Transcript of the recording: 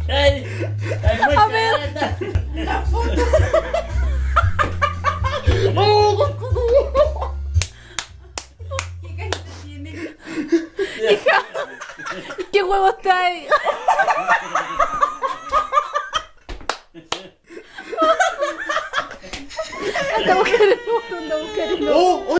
Ay, ay, A mucha ver. gata. La foto. ¿Qué carita tiene? Hija, ¿qué huevos trae? Anda a buscar el otro, anda a buscar el otro.